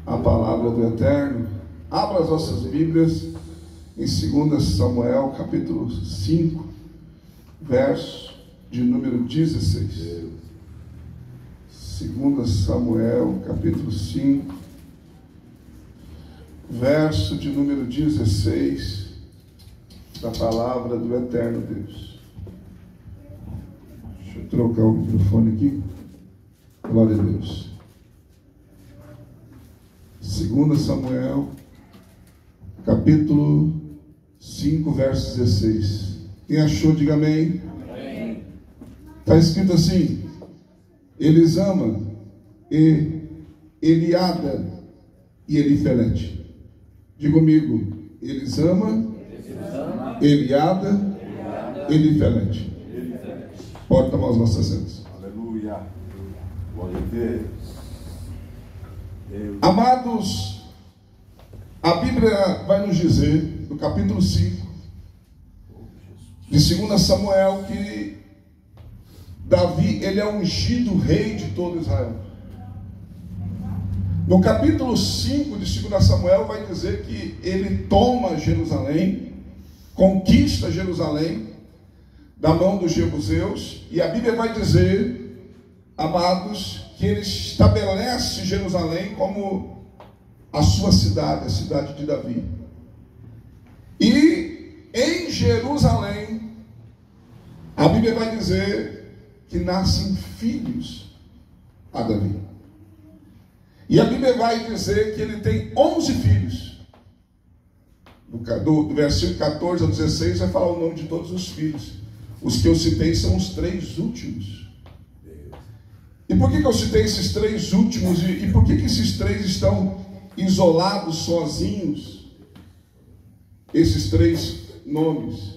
a palavra do Eterno. Abra as vossas Bíblias em 2 Samuel, capítulo 5, verso de número 16. 2 Samuel, capítulo 5, verso de número 16, da palavra do Eterno Deus. Deixa eu trocar o microfone aqui. Glória a Deus. 2 Samuel, capítulo 5, verso 16. Quem achou, diga amém. Está escrito assim: Elisama, e Eliada e Elifelete. Diga comigo: Elisama, Eliada, Elifelete. Pode tomar os nossos assentos. Aleluia. Glória a Deus. Amados, a Bíblia vai nos dizer, no capítulo 5 de 2 Samuel, que Davi, ele é ungido rei de todo Israel. No capítulo 5 de 2 Samuel vai dizer que ele toma Jerusalém, conquista Jerusalém da mão dos jebuseus, e a Bíblia vai dizer, amados, que ele estabelece Jerusalém como a sua cidade, a cidade de Davi. E em Jerusalém, a Bíblia vai dizer que nascem filhos a Davi. E a Bíblia vai dizer que ele tem 11 filhos. Do versículo 14 ao 16 vai falar o nome de todos os filhos. Os que eu citei são os 3 últimos. E por que eu citei esses 3 últimos? E por que esses 3 estão isolados, sozinhos? Esses 3 nomes.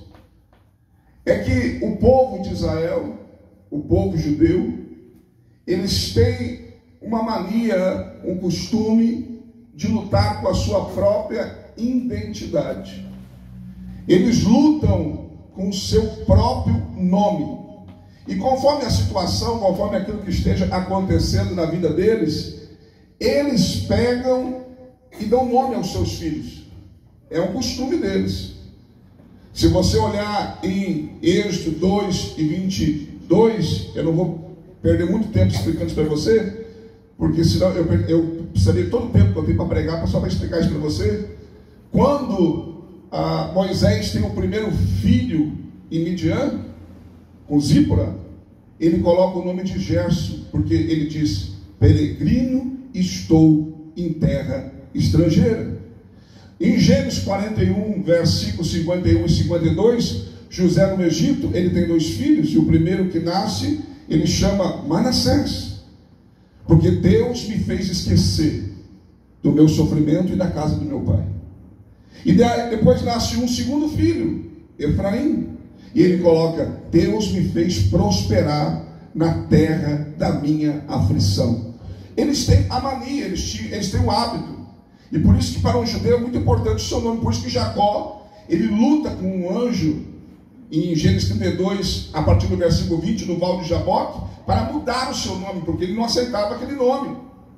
É que o povo de Israel, o povo judeu, eles têm uma mania, um costume de lutar com a sua própria identidade. Eles lutam com o seu próprio nome. E conforme a situação, conforme aquilo que esteja acontecendo na vida deles, eles pegam e dão nome aos seus filhos. É um costume deles. Se você olhar em Êxodo 2 e 22, eu não vou perder muito tempo explicando isso para você, porque senão eu precisaria de todo o tempo que eu tenho para pregar, só para explicar isso para você. Quando Moisés tem o primeiro filho em Midian, com Zípora, ele coloca o nome de Gerson, porque ele diz: peregrino estou em terra estrangeira. Em Gênesis 41, versículos 51 e 52, José no Egito, ele tem 2 filhos, e o primeiro que nasce, ele chama Manassés, porque Deus me fez esquecer do meu sofrimento e da casa do meu pai. E depois nasce um segundo filho, Efraim, e ele coloca: Deus me fez prosperar na terra da minha aflição. Eles têm a mania, eles têm o hábito. E por isso que para um judeu é muito importante o seu nome. Por isso que Jacó, ele luta com um anjo em Gênesis 32, a partir do versículo 20, no Val de Jaboque, para mudar o seu nome, porque ele não aceitava aquele nome.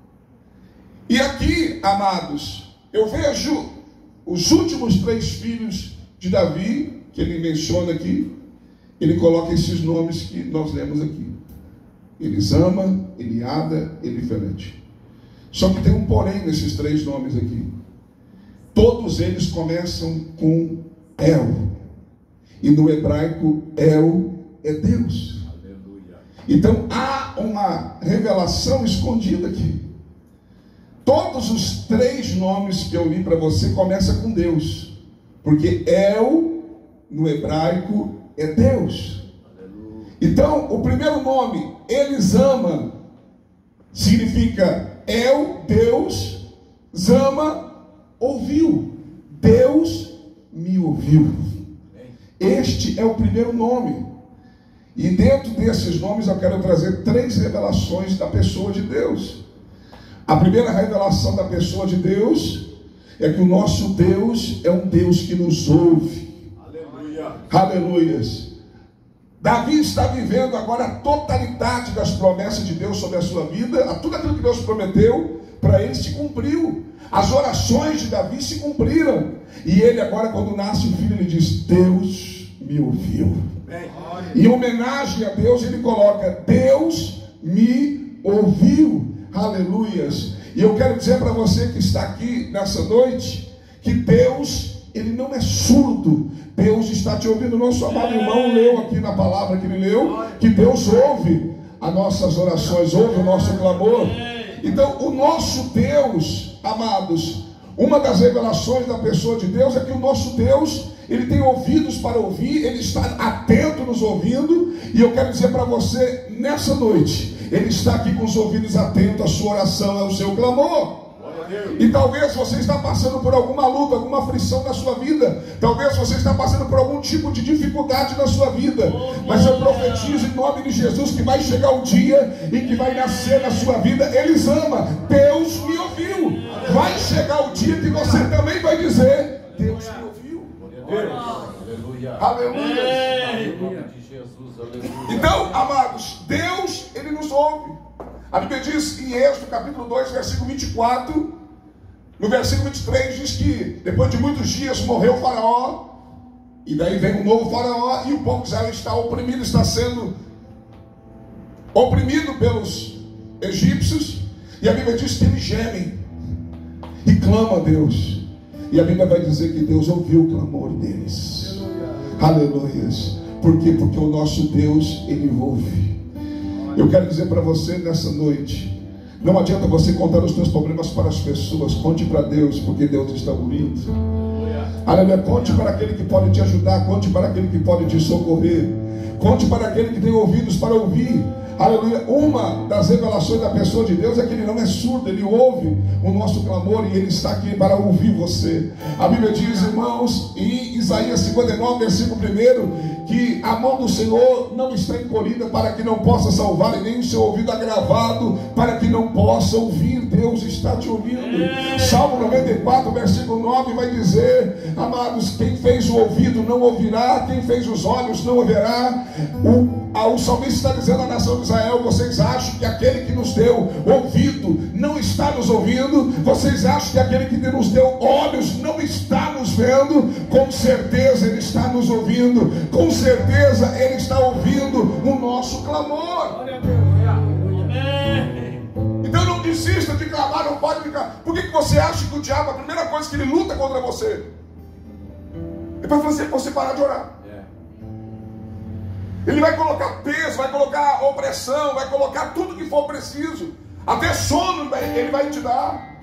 E aqui, amados, eu vejo os últimos 3 filhos de Davi, que ele menciona aqui. Ele coloca esses nomes que nós lemos aqui: Elisama, Eliada, Elifelete. Só que tem um porém nesses 3 nomes aqui. Todos eles começam com El. E no hebraico, El é Deus. Aleluia. Então há uma revelação escondida aqui. Todos os 3 nomes que eu li para você começam com Deus. Porque El, no hebraico, é Deus. Aleluia. Então, o primeiro nome, Elisama, significa El, Deus, Zama, ouviu. Deus me ouviu. Este é o primeiro nome. E dentro desses nomes eu quero trazer 3 revelações da pessoa de Deus. A primeira revelação da pessoa de Deus é que o nosso Deus é um Deus que nos ouve. Aleluia. Aleluias. Davi está vivendo agora a totalidade das promessas de Deus sobre a sua vida, a tudo aquilo que Deus prometeu, para ele se cumpriu. As orações de Davi se cumpriram. E ele agora, quando nasce o filho, ele diz: Deus me ouviu. Em homenagem a Deus, ele coloca: Deus me ouviu. Aleluias. E eu quero dizer para você que está aqui nessa noite, que Deus, ele não é surdo. Deus está te ouvindo. Nosso amado irmão leu aqui na palavra que ele leu, que Deus ouve as nossas orações, ouve o nosso clamor. Então, o nosso Deus, amados, uma das revelações da pessoa de Deus é que o nosso Deus, ele tem ouvidos para ouvir, ele está atento nos ouvindo. E eu quero dizer para você, nessa noite, ele está aqui com os ouvidos atentos à sua oração, ao seu clamor. E talvez você está passando por alguma luta, alguma aflição na sua vida. Talvez você está passando por algum tipo de dificuldade na sua vida. Mas eu profetizo em nome de Jesus que vai chegar o dia em que vai nascer na sua vida Elisama. Deus me ouviu. Vai chegar o dia que você também vai dizer: Deus me ouviu. Aleluia. Aleluia. Então, amados, Deus, ele nos ouve. A Bíblia diz em Êxodo capítulo 2, versículo 24, no versículo 23 diz que depois de muitos dias morreu o faraó, e daí vem um novo faraó, e o povo de Israel está oprimido, está sendo oprimido pelos egípcios, e a Bíblia diz que eles gemem e clamam a Deus, e a Bíblia vai dizer que Deus ouviu o clamor deles. Aleluia. Por quê? Porque o nosso Deus, ele ouve. Eu quero dizer para você nessa noite, não adianta você contar os teus problemas para as pessoas, conte para Deus, porque Deus está ouvindo. Aleluia. Conte para aquele que pode te ajudar, conte para aquele que pode te socorrer, conte para aquele que tem ouvidos para ouvir. Aleluia. Uma das revelações da pessoa de Deus é que ele não é surdo, ele ouve o nosso clamor e ele está aqui para ouvir você. A Bíblia diz, irmãos, em Isaías 59, versículo 1, que a mão do Senhor não está encolhida para que não possa salvar, e nem o seu ouvido agravado para que não possa ouvir. Deus está te ouvindo. Salmo 94, versículo 9 vai dizer, amados, quem fez o ouvido não ouvirá, quem fez os olhos não verá. O salmista está dizendo à nação de Israel: vocês acham que aquele que nos deu ouvido não está nos ouvindo? Vocês acham que aquele que nos deu olhos não está nos vendo? Com certeza ele está nos ouvindo, com certeza ele está ouvindo o nosso clamor. Então não desista de clamar, não pode ficar. Por que você acha que o diabo, a primeira coisa que ele luta contra você é para fazer você parar de orar? Ele vai colocar peso, vai colocar opressão, vai colocar tudo que for preciso, até sono ele vai te dar,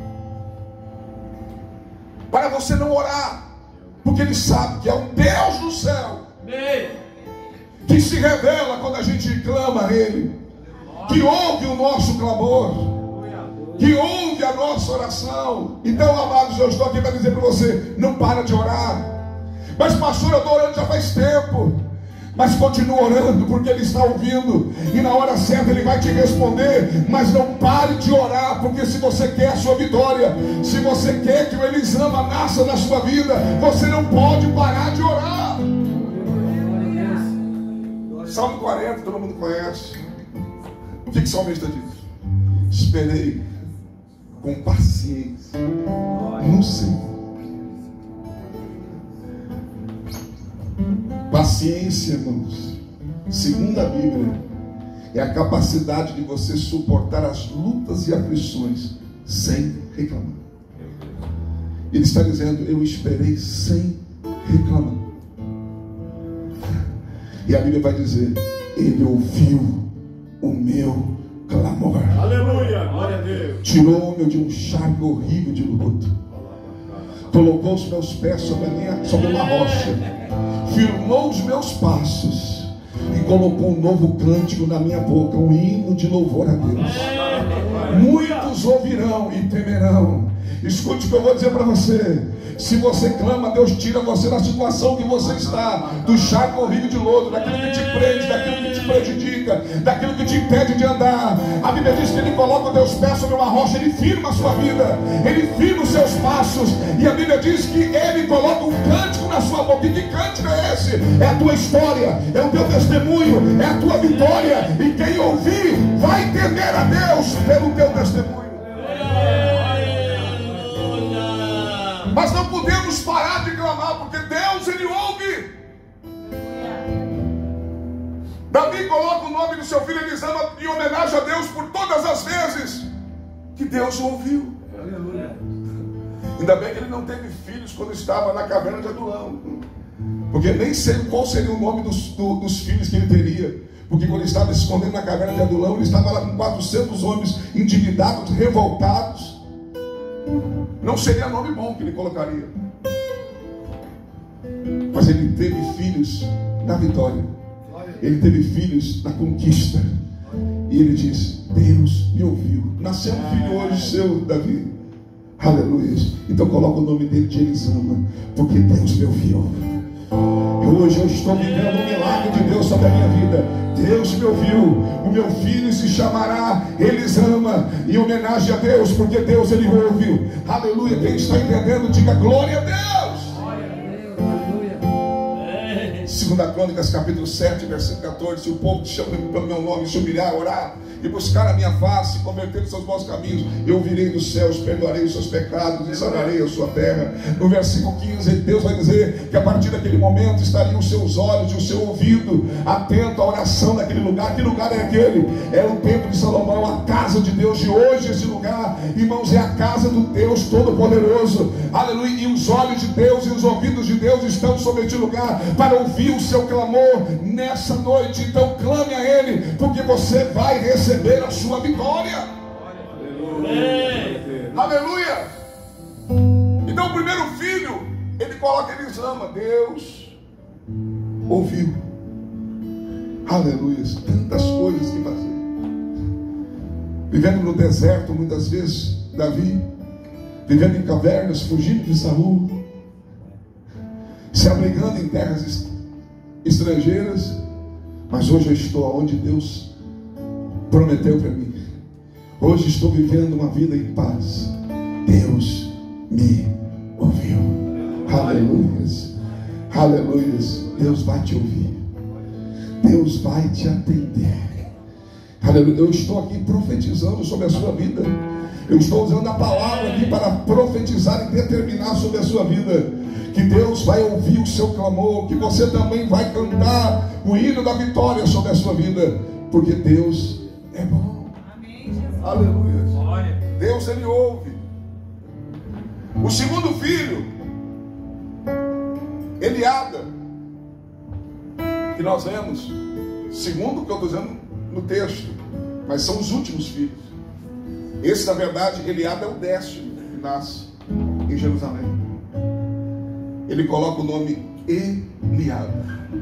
para você não orar, porque ele sabe que é um Deus do céu que se revela quando a gente clama a ele, que ouve o nosso clamor, que ouve a nossa oração. Então, amados, eu estou aqui para dizer para você: não para de orar. Mas pastor, eu estou orando já faz tempo. Mas continua orando, porque ele está ouvindo, e na hora certa ele vai te responder. Mas não pare de orar, porque se você quer a sua vitória, se você quer que o Elisama nasça na sua vida, você não pode parar de orar. Salmo 40, todo mundo conhece. O que o salmista diz? Esperei com paciência no Senhor. Paciência, irmãos, segundo a Bíblia, é a capacidade de você suportar as lutas e aflições sem reclamar. Ele está dizendo: eu esperei sem reclamar. E a Bíblia vai dizer: ele ouviu o meu clamor. Aleluia, glória a Deus. Tirou-me de um charco horrível de luto, colocou os meus pés sobre uma rocha, firmou os meus passos e colocou um novo cântico na minha boca, um hino de louvor a Deus. Muitos ouvirão e temerão. Escute o que eu vou dizer para você: se você clama, Deus tira você da situação que você está, do charco horrível de lodo, daquilo que te prende, daquilo que te prejudica, daquilo que te impede de andar. A Bíblia diz que ele coloca os teus pés sobre uma rocha, ele firma a sua vida, ele firma os seus passos. E a Bíblia diz que ele coloca um cântico na sua boca. E que cântico é esse? É a tua história, é o teu testemunho, é a tua vitória. E quem ouvir vai temer a Deus pelo teu testemunho. Mas não podemos parar de clamar, porque Deus, Ele ouve. Davi coloca o nome do seu filho Elisama em homenagem a Deus por todas as vezes que Deus o ouviu. Aleluia. Ainda bem que ele não teve filhos quando estava na caverna de Adulão, porque nem sei qual seria o nome dos filhos que ele teria, porque quando ele estava se escondendo na caverna de Adulão, ele estava lá com 400 homens endividados, revoltados. Não seria nome bom que ele colocaria, mas ele teve filhos na vitória, ele teve filhos na conquista, e ele diz: Deus me ouviu. Nasceu um filho hoje seu, Davi. Aleluia. Então coloca o nome dele de Elisama, porque Deus me ouviu. E hoje eu estou vivendo um milagre de Deus sobre a minha vida. Deus me ouviu. O meu filho se chamará Elisama, em homenagem a Deus, porque Deus, Ele ouviu. Aleluia. Quem está entendendo, diga glória a Deus. 2 Crônicas capítulo 7, versículo 14: se o povo te chama pelo meu nome, se humilhar, orar e buscar a minha face, converter os seus bons caminhos, eu virei dos céus, perdoarei os seus pecados e sararei a sua terra. No versículo 15, Deus vai dizer que a partir daquele momento estariam os seus olhos e o seu ouvido atento à oração daquele lugar. Que lugar é aquele? É o templo de Salomão, a casa de Deus. De hoje esse lugar, irmãos, é a casa do Deus Todo-Poderoso. Aleluia. E os olhos de Deus e os ouvidos de Deus estão sobre este lugar para ouvir o seu clamor nessa noite. Então clame a Ele, porque você vai receber a sua vitória. Aleluia. Aleluia. Então o primeiro filho, ele coloca Elisama. Deus ouviu. Aleluia. Tantas coisas que fazer. Vivendo no deserto muitas vezes, Davi, vivendo em cavernas, fugindo de Saul, se abrigando em terras estrangeiras, mas hoje eu estou onde Deus prometeu para mim. Hoje estou vivendo uma vida em paz. Deus me ouviu. Aleluias. Aleluias. Deus vai te ouvir. Deus vai te atender. Aleluia. Eu estou aqui profetizando sobre a sua vida. Eu estou usando a palavra aqui para profetizar e determinar sobre a sua vida que Deus vai ouvir o seu clamor, que você também vai cantar o hino da vitória sobre a sua vida, porque Deus é bom. Amém, Jesus. Aleluia. Glória. Deus, Ele ouve. O segundo filho, Eliada, que nós vemos, segundo o que eu estou dizendo no texto, mas são os últimos filhos. Esse, na verdade, Eliada é o 10º que nasce em Jerusalém. Ele coloca o nome Eliada.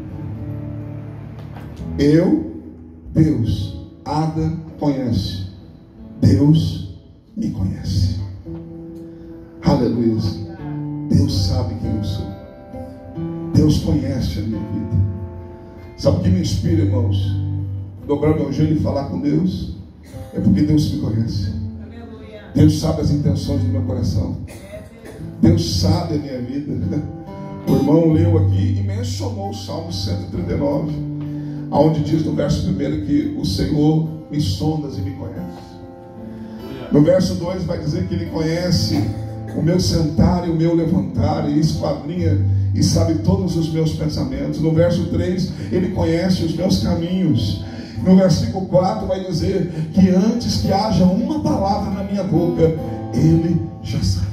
Eu, Deus, Ada conhece. Deus me conhece. Aleluia. Deus sabe quem eu sou. Deus conhece a minha vida. Sabe o que me inspira, irmãos? Dobrar meu joelho e falar com Deus. É porque Deus me conhece. Deus sabe as intenções do meu coração. Deus sabe a minha vida. O irmão leu aqui e mencionou o Salmo 139, onde diz no verso 1 que o Senhor me sondas e me conhece. No verso 2 vai dizer que Ele conhece o meu sentar e o meu levantar, e esquadrinha e sabe todos os meus pensamentos. No verso 3, Ele conhece os meus caminhos. No versículo 4 vai dizer que antes que haja uma palavra na minha boca, Ele já sabe.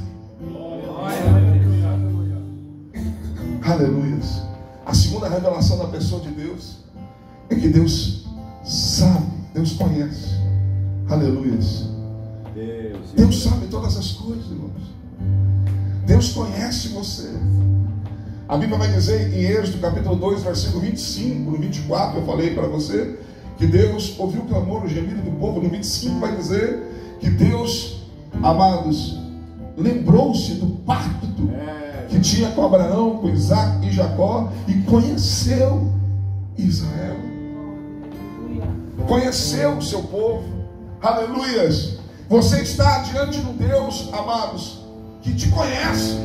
Aleluia. A segunda revelação da pessoa de Deus é que Deus sabe, Deus conhece. Aleluia. Deus sabe todas as coisas, irmãos. Deus conhece você. A Bíblia vai dizer em Êxodo capítulo 2, versículo 25, no 24 eu falei para você que Deus ouviu o clamor, o gemido do povo. No 25 vai dizer que Deus, amados, lembrou-se do pacto que tinha com Abraão, com Isaac e Jacó, e conheceu Israel. Conheceu o seu povo. Aleluias. Você está diante de um Deus, amados, que te conhece.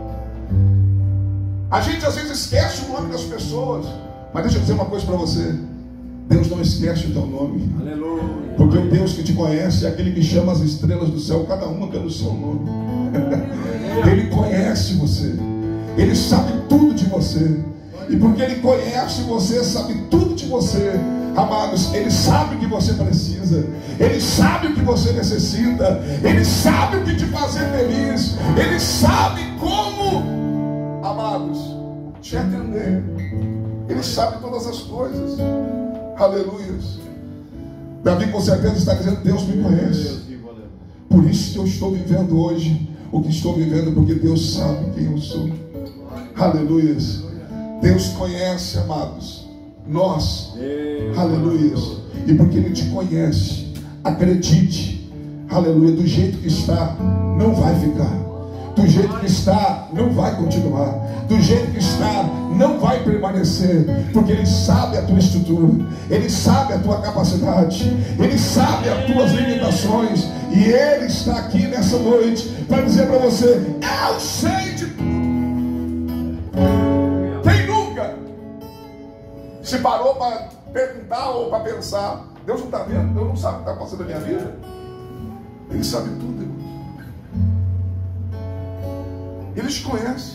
A gente às vezes esquece o nome das pessoas, mas deixa eu dizer uma coisa para você: Deus não esquece o teu nome. Aleluia. Porque o Deus que te conhece é aquele que chama as estrelas do céu, cada uma pelo seu nome. Ele conhece conhece você. Ele sabe tudo de você. E porque Ele conhece você, sabe tudo de você, amados, Ele sabe o que você precisa. Ele sabe o que você necessita. Ele sabe o que te fazer feliz. Ele sabe como, amados, te atender. Ele sabe todas as coisas. Aleluia. Davi com certeza está dizendo: Deus me conhece. Por isso que eu estou vivendo hoje o que estou vivendo, porque Deus sabe quem eu sou. Aleluia. Deus conhece, amados, nós. Aleluia. E porque Ele te conhece, acredite, aleluia, do jeito que está, não vai ficar. Do jeito que está, não vai continuar. Do jeito que está, não vai permanecer. Porque Ele sabe a tua estrutura, Ele sabe a tua capacidade, Ele sabe as tuas limitações. E Ele está aqui nessa noite para dizer para você: eu sei de tudo. Quem nunca se parou para perguntar ou para pensar: Deus não está vendo? Deus não sabe o que está passando na minha vida? Ele sabe tudo, irmão. Ele te conhece.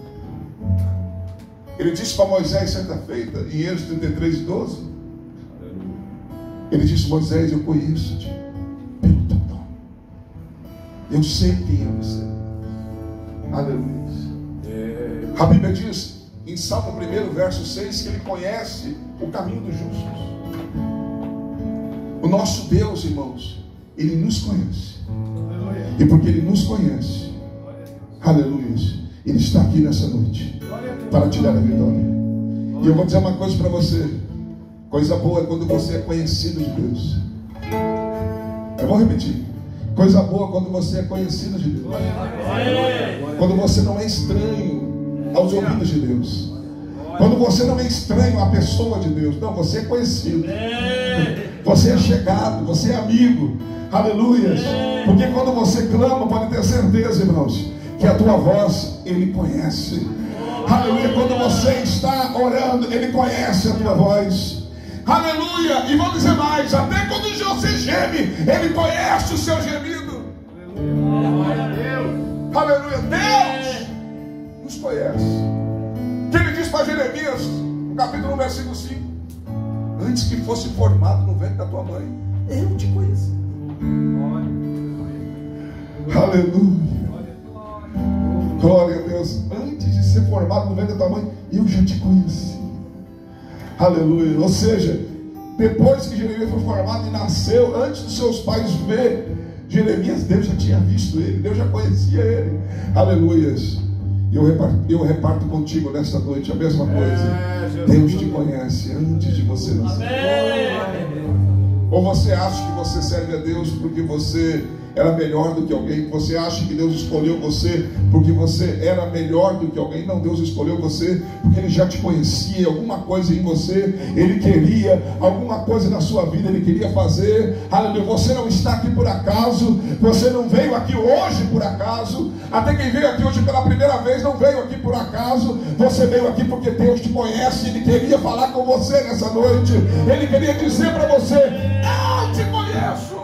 Ele disse para Moisés certa feita, em Êxodo 33, 12. Ele disse: Moisés, eu conheço-te pelo teu nome. Eu sei quem é você. Aleluia. A Bíblia diz em Salmo 1, verso 6, que Ele conhece o caminho dos justos. O nosso Deus, irmãos, Ele nos conhece. E porque Ele nos conhece, aleluia, Ele está aqui nessa noite para te dar a vitória. E eu vou dizer uma coisa para você: coisa boa é quando você é conhecido de Deus. Eu vou repetir: coisa boa é quando você é conhecido de Deus. Quando você não é estranho aos ouvidos de Deus. Quando você não é estranho à pessoa de Deus. Não, você é conhecido. Você é chegado, você é amigo. Aleluia. Porque quando você clama, pode ter certeza, irmãos, que a tua voz Ele conhece. Aleluia. Quando você está orando, Ele conhece a tua voz. Aleluia. E vou dizer mais: até quando você geme, Ele conhece o seu gemido. Aleluia. Deus nos conhece. Que Ele diz para Jeremias, no capítulo 1, versículo 5: antes que fosse formado no ventre da tua mãe, eu te conheci. Aleluia. Glória a Deus. Antes de ser formado no ventre da tua mãe, eu já te conheci. Aleluia. Ou seja, depois que Jeremias foi formado e nasceu, antes dos seus pais ver Jeremias, Deus já tinha visto ele, Deus já conhecia ele. Aleluia. E eu reparto contigo nesta noite a mesma coisa. Deus te conhece antes de você nascer. Ou você acha que você serve a Deus porque você era melhor do que alguém? Você acha que Deus escolheu você porque você era melhor do que alguém? Não, Deus escolheu você porque Ele já te conhecia, alguma coisa em você Ele queria, alguma coisa na sua vida Ele queria fazer. Aleluia. Você não está aqui por acaso, você não veio aqui hoje por acaso. Até quem veio aqui hoje pela primeira vez não veio aqui por acaso. Você veio aqui porque Deus te conhece. Ele queria falar com você nessa noite. Ele queria dizer para você: eu te conheço.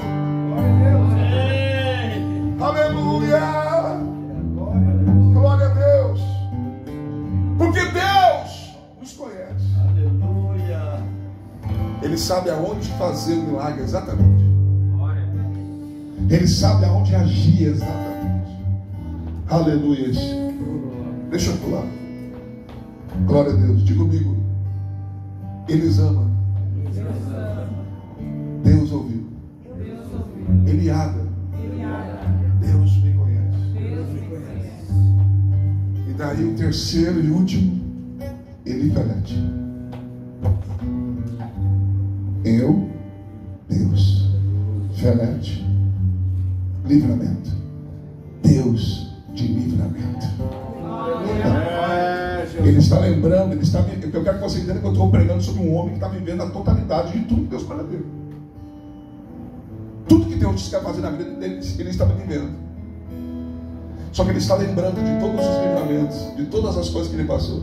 Aleluia. Glória a Deus. Porque Deus nos conhece. Aleluia. Ele sabe aonde fazer o milagre exatamente. Ele sabe aonde agir exatamente. Aleluia. Deixa eu pular. Glória a Deus. Diga comigo: eles amam. Deus ouviu. Eliada. Deus me conhece. E daí o terceiro e último: Elifelete. Eu, Deus. Felete, livramento. Deus de livramento. Ele está lembrando, eu quero que você entenda que eu estou pregando sobre um homem que está vivendo a totalidade de tudo que Deus para ver. Tudo que Deus quer fazer na vida dele, ele está vivendo. Só que ele está lembrando de todos os livramentos, de todas as coisas que ele passou.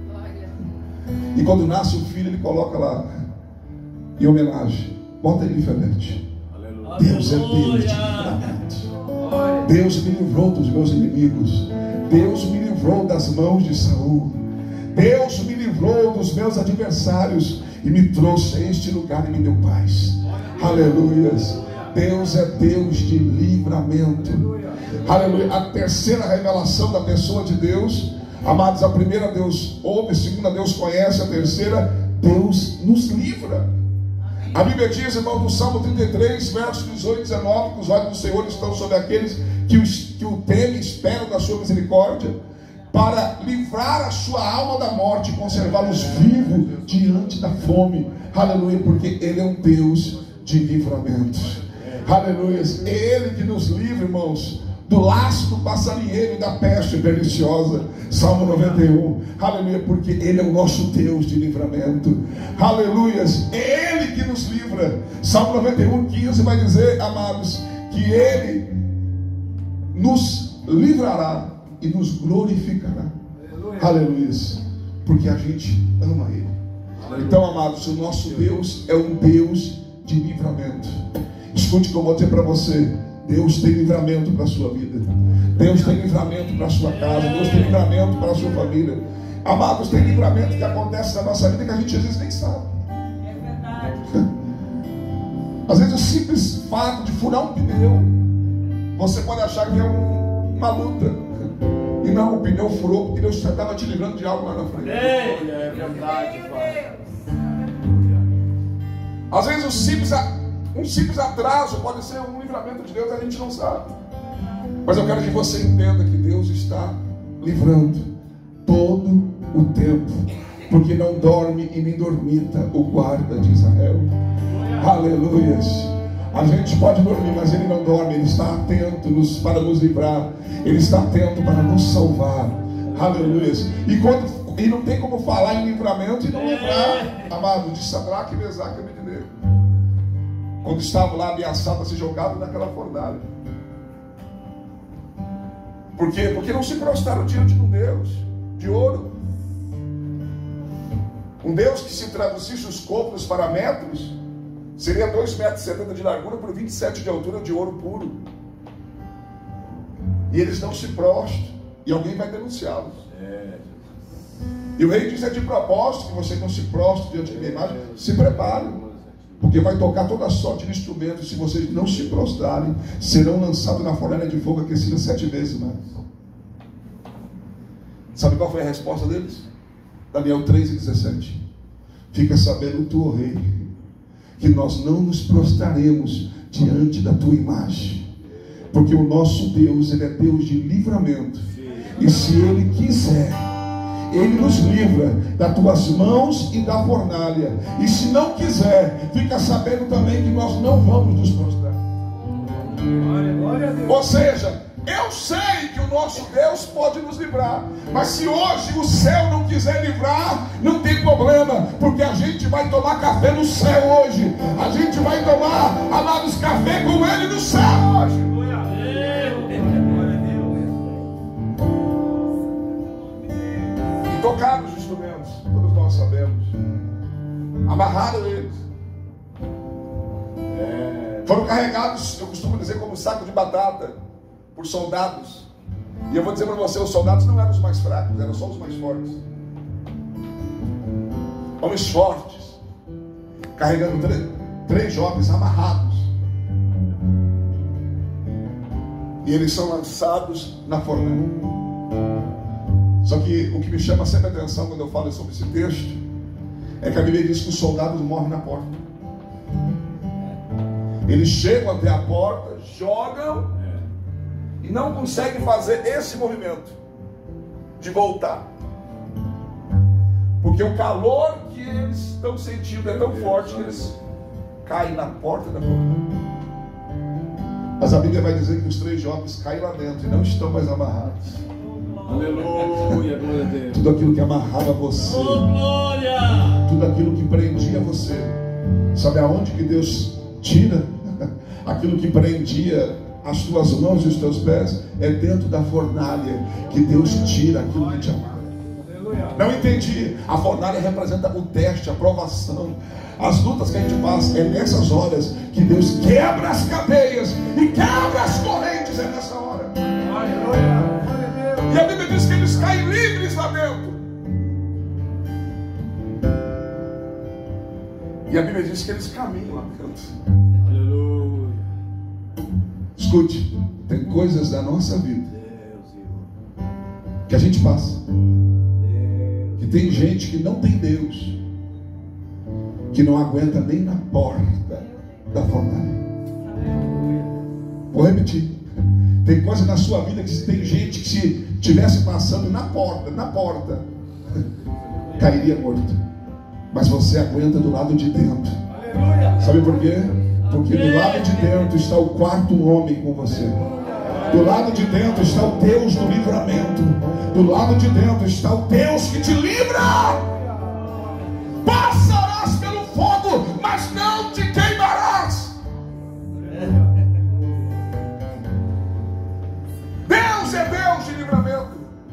E quando nasce o filho, ele coloca lá, em homenagem, bota ele Elifelete. Deus é Deus de livramento. Deus me livrou dos meus inimigos. Deus me livrou das mãos de Saul. Deus me livrou dos meus adversários e me trouxe a este lugar e me deu paz. Aleluias. Deus é Deus de livramento. Aleluia. A terceira revelação da pessoa de Deus, amados, a primeira Deus ouve, a segunda Deus conhece, a terceira Deus nos livra. A Bíblia diz, irmão, no Salmo 33, versos 18 e 19, que os olhos do Senhor estão sobre aqueles que o temem, esperam da sua misericórdia, para livrar a sua alma da morte e conservá-los vivos diante da fome. Aleluia, porque Ele é um Deus de livramento. Aleluia, é Ele que nos livra, irmãos, do laço do passarinheiro e da peste perniciosa. Salmo 91. Aleluia, porque Ele é o nosso Deus de livramento. Aleluia, é Ele que nos livra. Salmo 91, 15 vai dizer, amados, que Ele nos livrará e nos glorificará. Aleluia, porque a gente ama Ele. Então, amados, o nosso Deus é um Deus de livramento. Escute o que eu vou dizer para você. Deus tem livramento para a sua vida. Deus tem livramento para a sua casa. Deus tem livramento para a sua família. Amados, tem livramento que acontece na nossa vida que a gente às vezes nem sabe. É verdade. Às vezes o simples fato de furar um pneu, você pode achar que é uma luta. E não, o pneu furou porque Deus estava te livrando de algo lá na frente. É verdade, Pai. Às vezes um simples atraso pode ser um livramento de Deus, a gente não sabe. Mas eu quero que você entenda que Deus está livrando todo o tempo, porque não dorme e nem dormita o guarda de Israel. Aleluias. A gente pode dormir, mas Ele não dorme. Ele está atento para nos livrar. Ele está atento para nos salvar. Aleluias. E não tem como falar em livramento e não lembrar, amado, de Sadraque, Mesaque e Abednego, quando estavam lá ameaçados a ser jogados naquela fornalha. Por quê? Porque não se prostraram diante de um Deus de ouro. Um Deus que, se traduzisse os côvados para metros, seria 2,70 metros de largura por 27 de altura, de ouro puro. E eles não se prostram. E alguém vai denunciá-los. E o rei diz, é de propósito que você não se prostre diante de minha imagem. Se prepare, porque vai tocar toda sorte de instrumentos. Se vocês não se prostrarem, serão lançados na fornalha de fogo aquecida 7 vezes mais. Sabe qual foi a resposta deles? Daniel 3,17. Fica sabendo tu, ó rei, que nós não nos prostraremos diante da tua imagem, porque o nosso Deus, Ele é Deus de livramento. E se Ele quiser, Ele nos livra das tuas mãos e da fornalha. E se não quiser, fica sabendo também que nós não vamos nos prostrar. Ou seja, eu sei que o nosso Deus pode nos livrar, mas se hoje o céu não quiser livrar, não tem problema, porque a gente vai tomar café no céu hoje. A gente vai tomar, amados, café com Ele no céu hoje. Tocaram os instrumentos, todos nós sabemos. Amarraram eles. Foram carregados, eu costumo dizer, como um saco de batata, por soldados. E eu vou dizer para você, os soldados não eram os mais fracos, eram só os mais fortes. Homens fortes, carregando três jovens amarrados. E eles são lançados na fornalha. Só que o que me chama sempre a atenção quando eu falo sobre esse texto é que a Bíblia diz que os soldados morrem na porta. Eles chegam até a porta, jogam e não conseguem fazer esse movimento de voltar, porque o calor que eles estão sentindo é tão forte que eles caem na porta da porta. Mas a Bíblia vai dizer que os 3 jovens caem lá dentro e não estão mais amarrados. Aleluia, glória a Deus. Tudo aquilo que amarrava você, tudo aquilo que prendia você, sabe aonde que Deus tira? Aquilo que prendia as tuas mãos e os teus pés é dentro da fornalha que Deus tira aquilo que te amarra. Não entendi. A fornalha representa o teste, a provação, as lutas que a gente passa. É nessas horas que Deus quebra as cadeias e quebra as correntes. É nessa hora. E a Bíblia diz que eles caminham lá dentro. Aleluia. Escute, tem coisas da nossa vida que a gente passa. Que tem gente que não tem Deus, que não aguenta nem na porta da fornalha. Vou repetir. Tem coisa na sua vida que tem gente que se tivesse passando na porta, cairia morto. Mas você aguenta do lado de dentro. Sabe por quê? Porque do lado de dentro está o quarto homem com você. Do lado de dentro está o Deus do livramento. Do lado de dentro está o Deus que te livra. Passarás pelo fogo, mas não te queimarás. Deus é Deus de livramento.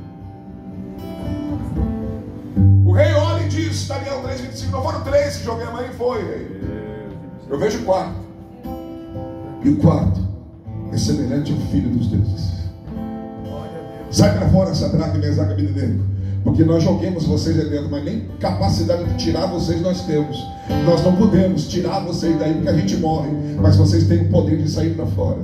O rei olha e diz, Daniel 3:25, não foram 3 que joguei a mãe, foi, rei. Eu vejo o quarto. E o quarto é semelhante ao filho dos deuses. Sai para fora, Sadraque, Mesaque e Abednego, porque nós joguemos vocês aí dentro, mas nem capacidade de tirar vocês nós temos. Nós não podemos tirar vocês daí porque a gente morre, mas vocês têm o poder de sair para fora.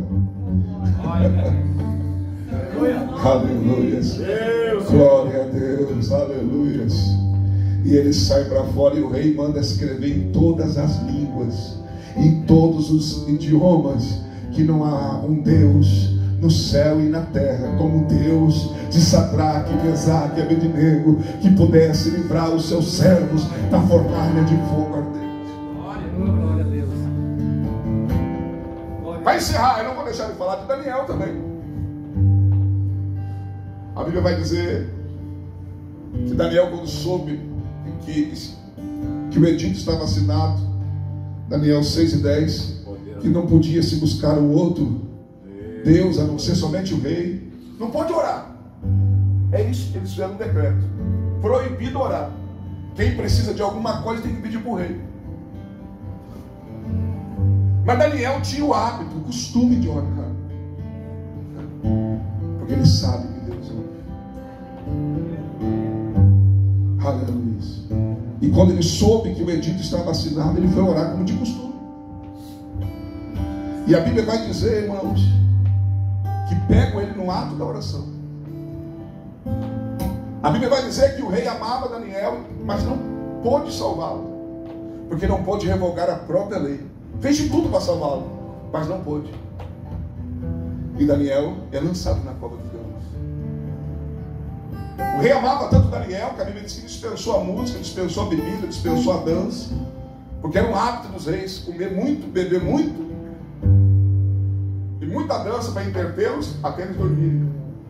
Aleluia. Glória a Deus, aleluia. E ele sai para fora e o rei manda escrever em todas as línguas, em todos os idiomas, que não há um Deus no céu e na terra como o Deus de Sadraque, Mesaque e Abednego, que pudesse livrar os seus servos da fornalha de fogo ardente. Glória a Deus. Para encerrar, eu não vou deixar de falar de Daniel também. A Bíblia vai dizer que Daniel, quando soube que o edito estava assinado, Daniel 6:10, que não podia se buscar o outro Deus, a não ser somente o rei, não pode orar. É isso, eles fizeram um decreto: proibido orar. Quem precisa de alguma coisa tem que pedir para o rei. Mas Daniel tinha o hábito, o costume de orar, porque ele sabe que Deus ouve. Aleluia. E quando ele soube que o edito estava assinado, ele foi orar como de costume. E a Bíblia vai dizer, irmãos, que pegam ele no ato da oração. A Bíblia vai dizer que o rei amava Daniel, mas não pôde salvá-lo, porque não pôde revogar a própria lei. Fez de tudo para salvá-lo, mas não pôde. E Daniel é lançado na cova dos leões. O rei amava tanto Daniel que a Bíblia diz que dispensou a música, dispensou a bebida, dispensou a dança, porque era um hábito dos reis comer muito, beber muito e muita dança para entretê-los até eles dormirem.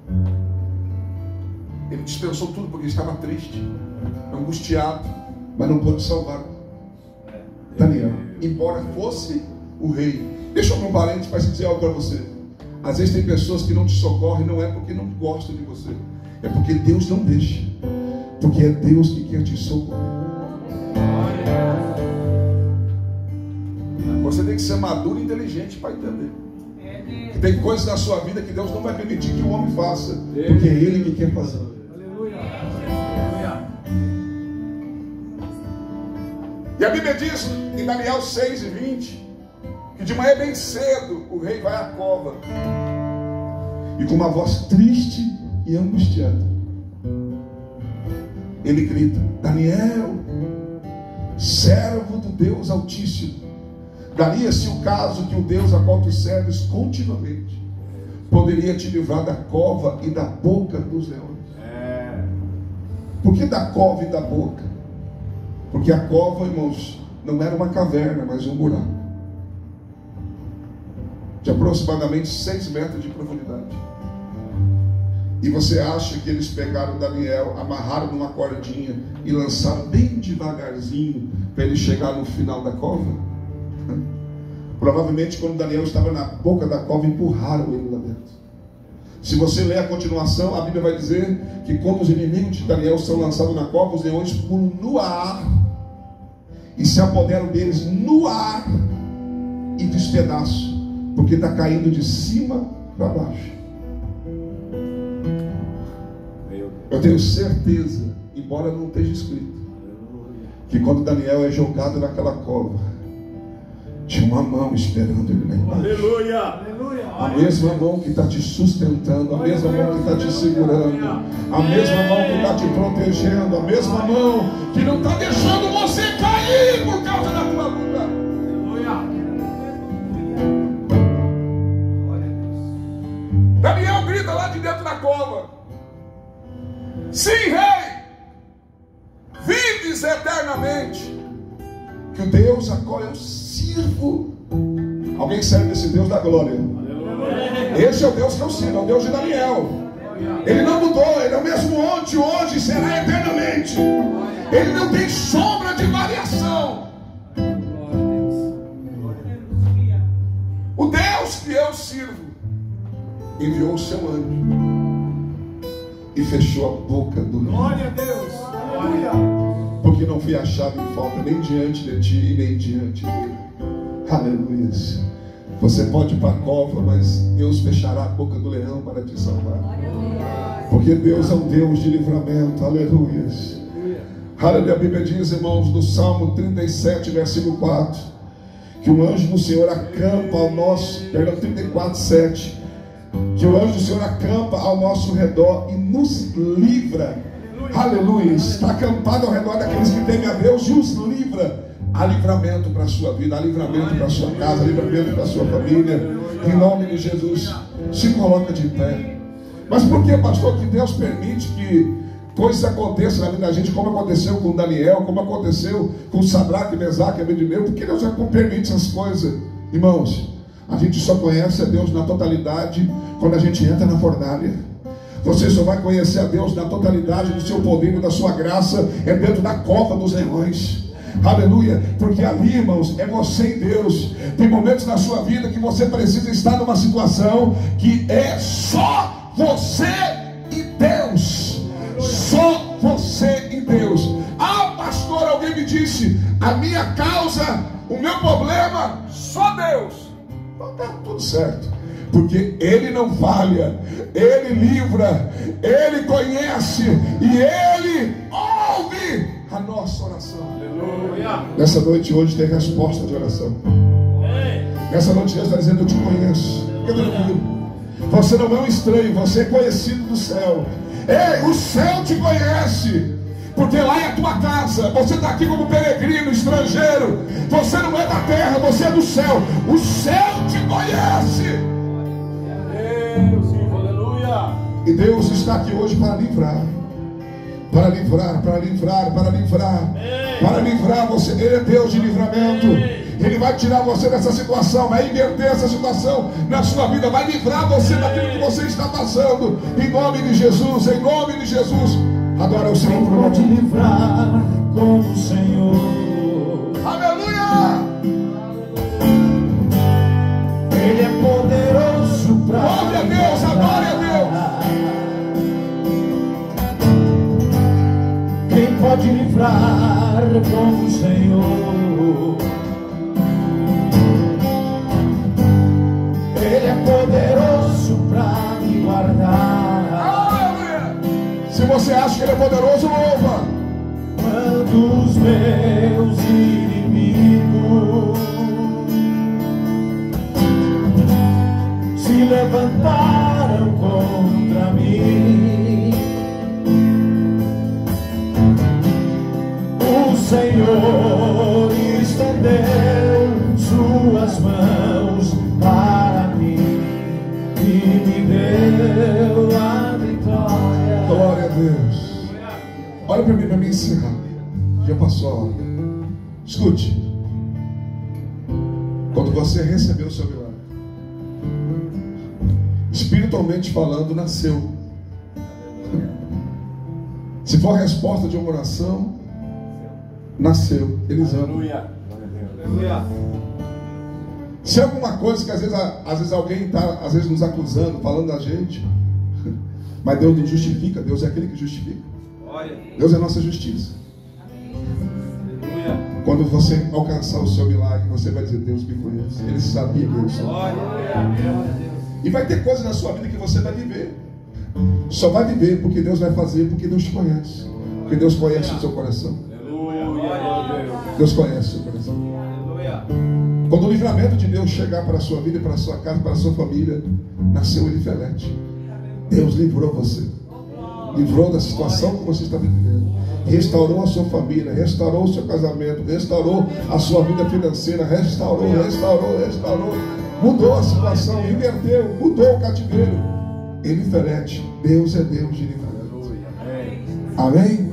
Ele dispensou tudo porque estava triste, angustiado, mas não pôde salvar Daniel, embora fosse o rei. Deixa eu abrir um parênteses para dizer algo para você. Às vezes tem pessoas que não te socorrem, não é porque não gostam de você, é porque Deus não deixa, porque é Deus que quer te socorrer. Você tem que ser maduro e inteligente para entender que tem coisas na sua vida que Deus não vai permitir que o homem faça, porque é Ele que quer fazer. E a Bíblia diz em Daniel 6:20 que de manhã bem cedo o rei vai à cova e com uma voz triste e angustiada ele grita: Daniel, servo do Deus Altíssimo, daria-se o caso que o Deus a qual tu serves continuamente poderia te livrar da cova e da boca dos leões. Por que da cova e da boca? Porque a cova, irmãos, não era uma caverna, mas um buraco de aproximadamente 6 metros de profundidade. E você acha que eles pegaram Daniel, amarraram numa cordinha e lançaram bem devagarzinho para ele chegar no final da cova? Provavelmente quando Daniel estava na boca da cova, empurraram ele lá dentro. Se você ler a continuação, a Bíblia vai dizer que quando os inimigos de Daniel são lançados na cova, os leões pulam no ar e se apoderam deles no ar e despedaçam, porque está caindo de cima para baixo. Eu tenho certeza, embora não esteja escrito, que quando Daniel é jogado naquela cova, tinha uma mão esperando ele lá embaixo. Aleluia. A mesma mão que está te sustentando, a mesma mão que está te segurando, a mesma mão que está te protegendo, a mesma mão que não está deixando você cair por causa da tua luta. Daniel grita lá de dentro da cova: sim, rei, vives eternamente. Que o Deus a qual eu sirvo. Alguém serve esse Deus da glória? Esse é o Deus que eu sirvo, é o Deus de Daniel. Ele não mudou, ele é o mesmo ontem, hoje, será eternamente. Ele não tem sombra de variação. O Deus que eu sirvo enviou o seu anjo e fechou a boca do leão. Glória a Deus. Porque não fui achado em falta nem diante de ti e nem diante dele. Aleluia. Você pode ir para a cova, mas Deus fechará a boca do leão para te salvar. Porque Deus é um Deus de livramento. Aleluia. Aleluia. A Bíblia diz, irmãos, no Salmo 37, versículo 4, que o anjo do Senhor acampa ao nosso, perdão, 34, 7, que o anjo do Senhor acampa ao nosso redor e nos livra. Aleluia. Está acampado ao redor daqueles que temem a Deus e os livra. Há livramento para a sua vida, há livramento para a sua casa, há livramento para a sua família. Em nome de Jesus, se coloca de pé. Mas por que, pastor, que Deus permite que coisas aconteçam na vida da gente, como aconteceu com Daniel, como aconteceu com Sadraque, Mesaque e Abednego? Por que Deus permite essas coisas? Irmãos, a gente só conhece a Deus na totalidade quando a gente entra na fornalha. Você só vai conhecer a Deus na totalidade do seu poder e da sua graça é dentro da cova dos leões. Aleluia, porque ali, irmãos, é você e Deus. Tem momentos na sua vida que você precisa estar numa situação que é só você e Deus. Só você e Deus. Ah, pastor, alguém me disse, a minha causa, o meu problema, só Deus. Então está tudo certo, porque Ele não falha, Ele livra, Ele conhece e Ele ouve a nossa oração. Aleluia. Nessa noite hoje tem resposta de oração. Nessa noite Deus está dizendo: eu te conheço. Fica tranquilo. Você não é um estranho, você é conhecido do céu. Ei, o céu te conhece, porque lá é a tua casa. Você está aqui como peregrino, estrangeiro. Você não é da terra, você é do céu. O céu te conhece. Deus, aleluia. E Deus está aqui hoje para livrar. Para livrar, para livrar, para livrar. Para livrar você. Ele é Deus de livramento. Ele vai tirar você dessa situação, vai inverter essa situação na sua vida, vai livrar você daquilo que você está passando. Em nome de Jesus, em nome de Jesus. Adora o Senhor. Quem pode livrar como o Senhor? Aleluia! Ele é poderoso para glória a Deus, adore a Deus. Quem pode livrar como o Senhor? Ele é poderoso para me guardar. Se você acha que Ele é poderoso, louva. Quando os meus inimigos se levantaram contra mim, o Senhor estendeu suas mãos para mim e me deu a vitória. Glória a Deus. Olha para mim encerrar. Já passou a hora. Escute. Quando você recebeu o seu milagre, espiritualmente falando, nasceu. Se for a resposta de uma oração, nasceu. Eles amam. Aleluia. Se é alguma coisa que às vezes alguém está nos acusando, falando da gente, mas Deus não justifica. Deus é aquele que justifica. Deus é a nossa justiça. Quando você alcançar o seu milagre, você vai dizer: Deus me conhece. Ele sabia que eu sou. E vai ter coisas na sua vida que você vai viver. Só vai viver porque Deus vai fazer, porque Deus te conhece. Porque Deus conhece o seu coração. Deus conhece o coração. Quando o livramento de Deus chegar para a sua vida, para a sua casa, para a sua família, nasceu Elifelete. Deus livrou você. Livrou da situação que você está vivendo. Restaurou a sua família, restaurou o seu casamento, restaurou a sua vida financeira, restaurou. Mudou a situação, inverteu, mudou o cativeiro. Elifelete, Deus é Deus de livramento. Amém?